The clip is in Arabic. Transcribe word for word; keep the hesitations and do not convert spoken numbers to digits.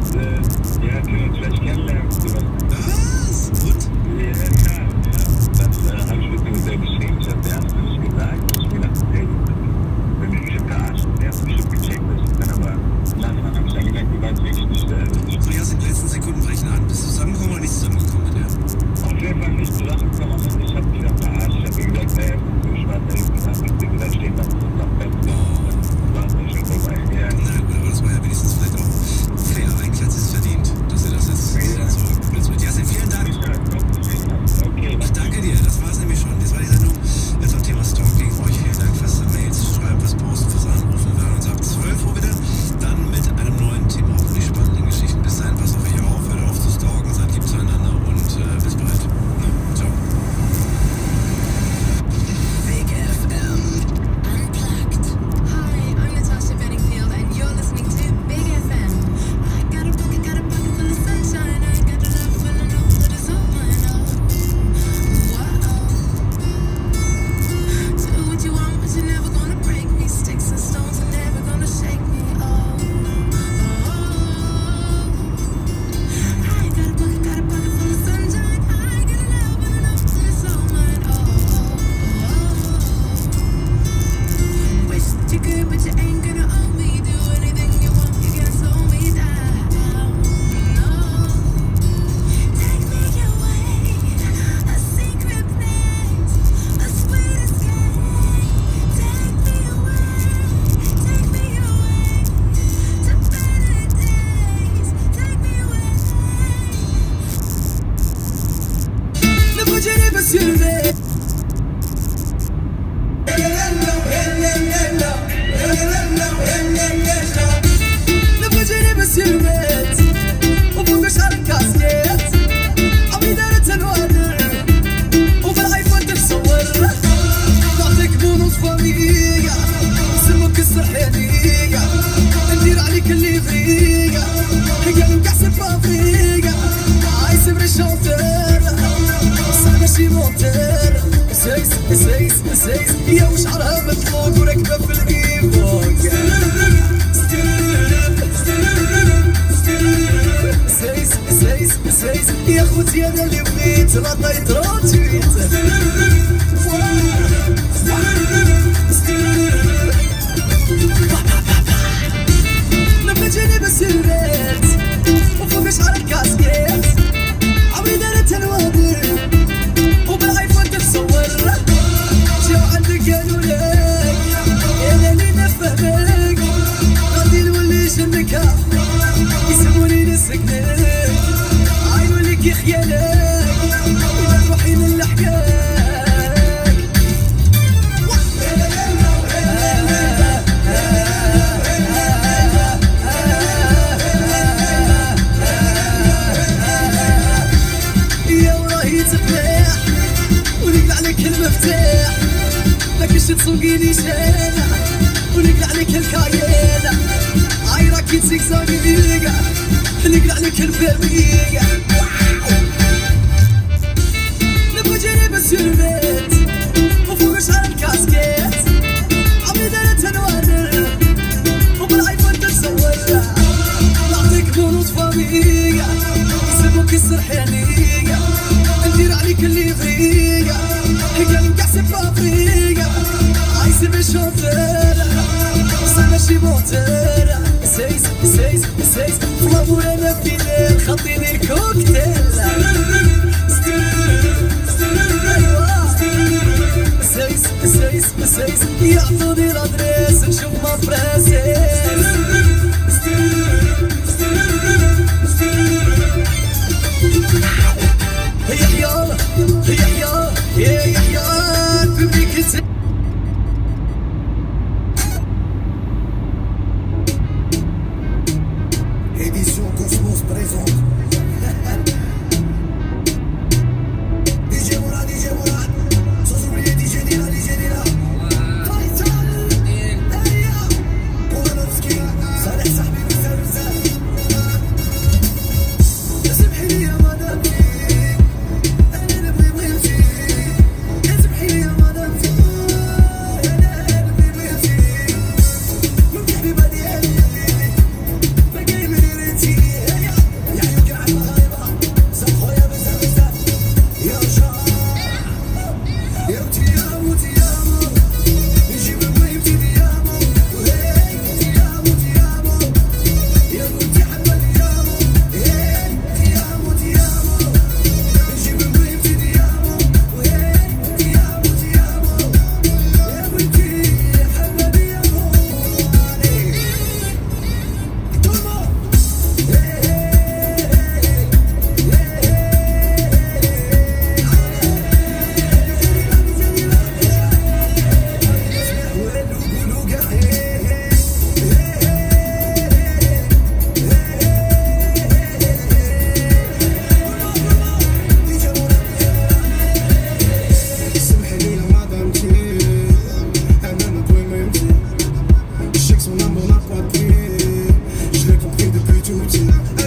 äh, ja, können wir uns vielleicht kennenlernen. Sowas. Was? Und? Ja, ja, ja. Das äh, habe ich mit ihm sehr geschrieben. Ich habe erst nicht gesagt. Ich mir gedacht, hey, wenn wir bestimmt verarschen, der hat bestimmt gecheckt, dass ich dann aber nachher habe ich dann gemerkt, die war wirklich nicht. Äh, So, Yasin, die letzten Sekunden brechen an. Bist du zusammengekommen oder nicht zusammengekommen mit der? auf jeden Fall nicht zusammengekommen, aber ich habe mich dann verarscht. Ich habe ihm gesagt, ey, du schwarz, ey, ich habe dir gesagt, steht dann am besten. War es nicht schon vorbei. Ja. Na gut, aber das war ja wenigstens vielleicht auch fair. Eigentlich hat sie es verdient, dass sie das jetzt Ja. zurückblitzt mit. Yasin, vielen Dank. Okay, Ich danke dir, das war es nämlich schon. Das war die Sendung zum Thema Stalking. Euch vielen Dank fürs Mails schreiben, fürs Posten, fürs Anrufen. Wir hören uns ab zwölf Uhr wieder. Dann mit einem neuen Thema, hoffentlich spannenden Geschichten. Bis dahin, passt auf euch auf, hört auf zu stalken, seid lieb zueinander und äh, bis bald. Na, ciao. Big F M Unplugged. Hi, I'm Natasha Bedingfield, and you're listening to Big F M. I got a pocket, got a pocket full of sunshine. I got a love full of know that is all mine. Oh, whoa. Do what you want, but you're never gonna break me. Sticks and stones are never gonna shake me. Oh, oh. I got a pocket, got a pocket full of sunshine. I got a love full of know that is all mine. Oh, oh. Wish that you could, but you ain't gonna own me. Do anything you want, you can't slow me down. No, take me away, a secret place, a sweet escape. Take me away, take me away to better days. Take me away. نبغى جري بس يرمي نبغى جري بس يرميت وفوق شعر الكاسكيت عمي دارت الوادر وفي الايفون تتصور نعطيك بونوس فاميليا سمك السرحانية ندير عليك اللي فيا قالوا كحسب فافيا عايز بريشونتر صار ماشي مونتر سيس سيس سيس يا وشعرها مطلوق وراكبة في الايفون سيس سيس سيس يا خوتي انا اللي بغيت لطيت روتيت نبغى جاني بس البيت وفوق شعر الكاسكيت عمري دارت الوادر وبالايفون تتصور جاو عندك قالوا لك انا اللي نفهمك غادي نولي جنك يسموني نسكنك عاينوا لك خيالك ولا تروحي للحكاك يا وراهي تفلاح ونقلع عليك المفتاح ماكش تسوقيني شانا ونقلع عليك الكاينة عايراكي تزيكزاقية نقلع عليك الفامية نبغى جري بس يرميت وفوق شعر الكاسكيت عمري دارت الوادر وبالايفون تتصور نعطيك بونوس فامية سموك السرحانية ندير عليك اللي فيا قالوا كحسب فافيا عايز بريشونتر صار ماشي مونتر سيس سيس سيس فلامور انا في ليل خاطيني الكوكتيل سيس سيس سيس يعطوني الادريس نشوف ما فراسيس هيا حيار هيا حيار هيا حيار بمليك انت Édition Cosmos présente. D J Mourad, D J Mourad. Sans oublier D J Dila, D J Dila. Faisal. Eya. Polanowski. Saleh صاحبي بزاف بزاف. سمحي لي يا مدامتي. أنا نبغي بغيتي. سمحي لي يا مدامتي. أنا نبغي بغيتي. من حبيبة ديالي. بقاي من ريتي. توتي